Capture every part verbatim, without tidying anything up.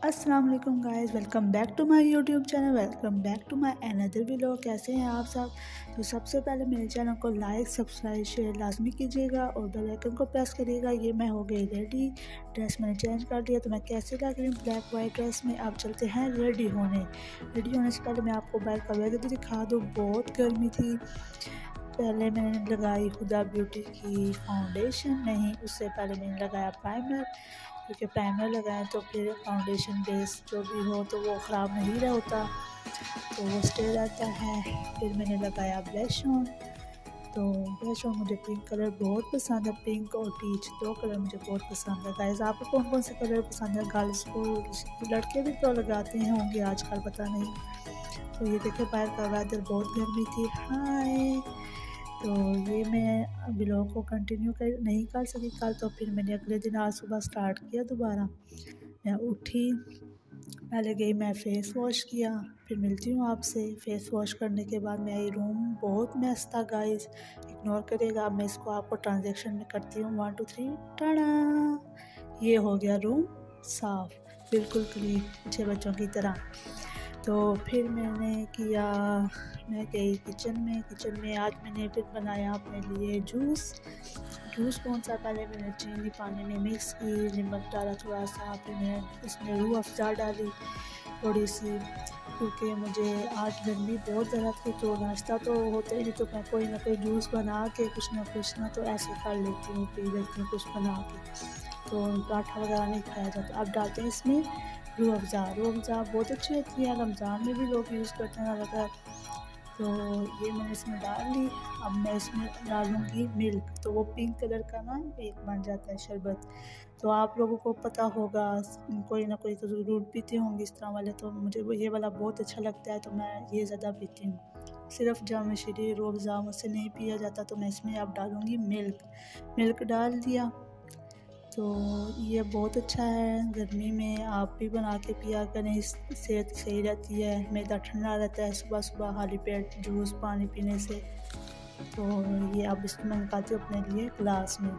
अस्सलाम वालेकुम guys, welcome back to my YouTube channel. Welcome back to my another video. कैसे हैं आप सब? तो सबसे पहले मेरे चैनल को लाइक सब्सक्राइब शेयर लाजमी कीजिएगा और बेल आइकन को प्रेस करिएगा। ये मैं हो गई रेडी, ड्रेस मैंने चेंज कर दिया। तो मैं कैसे लग रही हूँ ब्लैक वाइट ड्रेस में। आप चलते हैं रेडी होने। रेडी होने से पहले मैं आपको बाहर का वेदर दिखा दूँ। बहुत गर्मी थी। पहले मैंने लगाई हुदा ब्यूटी की फाउंडेशन, नहीं उससे पहले मैंने लगाया प्राइमर, क्योंकि प्राइमर लगाएं तो फिर फाउंडेशन बेस जो भी हो तो वो ख़राब नहीं रहा होता, तो वो स्टे रहता है। फिर मैंने लगाया ब्लश ऑन। तो ब्लश ऑन मुझे पिंक कलर बहुत पसंद है। पिंक और पीच दो कलर मुझे बहुत पसंद है। गाइस आपको कौन कौन से कलर पसंद है? गर्ल्स को, लड़के भी तो लगाते हैं होंगे आजकल, पता नहीं। तो ये देखिए बाहर का वेदर बहुत गर्मी थी। हाय, तो ये मैं ब्लॉग को कंटिन्यू कर नहीं कर सकी कल, तो फिर मैंने अगले दिन आज सुबह स्टार्ट किया दोबारा। मैं उठी, पहले गई मैं फ़ेस वॉश किया, फिर मिलती हूँ आपसे। फ़ेस वॉश करने के बाद मैं आई, रूम बहुत मैस था गाइस, इग्नोर करेगा। मैं इसको आपको ट्रांजेक्शन में करती हूँ, वन टू थ्री, टाड़ा, ये हो गया रूम साफ़, बिल्कुल क्लीन, अच्छे बच्चों की तरह। तो फिर मैंने किया, मैं गई किचन में। किचन में आज मैंने फिर बनाया अपने लिए जूस। जूस कौन सा? पहले मैंने चीनी पानी में मिक्स की, नमक डाला थोड़ा सा, फिर मैंने इसमें रूह अफ़ज़ा डाली थोड़ी सी, क्योंकि मुझे आज गर्मी बहुत ज़्यादा थी। तो नाश्ता तो होता ही नहीं, तो मैं कोई ना कोई जूस बना के कुछ ना कुछ ना तो ऐसे कर लेती हूँ, पी लेती हूँ कुछ बना के। तो पराठा वगैरह नहीं खाया जाता। अब डालते हैं इसमें रूह अफ़ज़ा। रूह अफ़ज़ा बहुत अच्छी होती है, रमज़ान में भी लोग यूज़ करते हैं ज़्यादातर। तो ये मैंने इसमें डाल ली। अब मैं इसमें डालूँगी मिल्क, तो वो पिंक कलर का ना एक बन जाता है शरबत। तो आप लोगों को पता होगा, कोई ना कोई तो ज़रूर पीते होंगे इस तरह वाले। तो मुझे वो ये वाला बहुत अच्छा लगता है, तो मैं ये ज़्यादा पीती हूँ। सिर्फ जाम शीरी रूह अफ़ज़ा मुझसे नहीं पिया जाता, तो मैं इसमें अब डालूँगी मिल्क। मिल्क डाल दिया। तो ये बहुत अच्छा है, गर्मी में आप भी बना के पिया करें, सेहत सही रहती है, मैदा ठंडा रहता है सुबह सुबह खाली पेट जूस पानी पीने से। तो ये अब इसको मैं निकालती हूँ अपने लिए ग्लास में।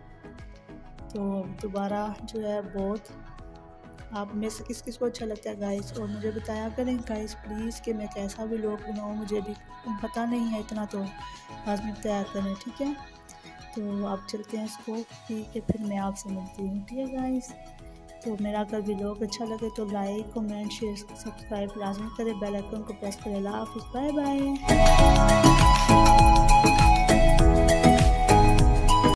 तो दोबारा जो है, बहुत आप में से किस किस को अच्छा लगता है गाइस, और मुझे बताया करें गाइस प्लीज़ कि मैं कैसा भी लोग बनाऊँ, मुझे भी पता नहीं है इतना, तो लाज़मी बताया करें, ठीक है। तो आप चलते हैं इसको पी के, फिर मैं आपसे मिलती हूँ, ठीक है गाइस। तो मेरा अगर व्लॉग अच्छा लगे तो लाइक कमेंट शेयर सब्सक्राइब लाजमी करें, बेल आइकन को प्रेस करें। अल्लाह हाफ़िज़, बाय बाय।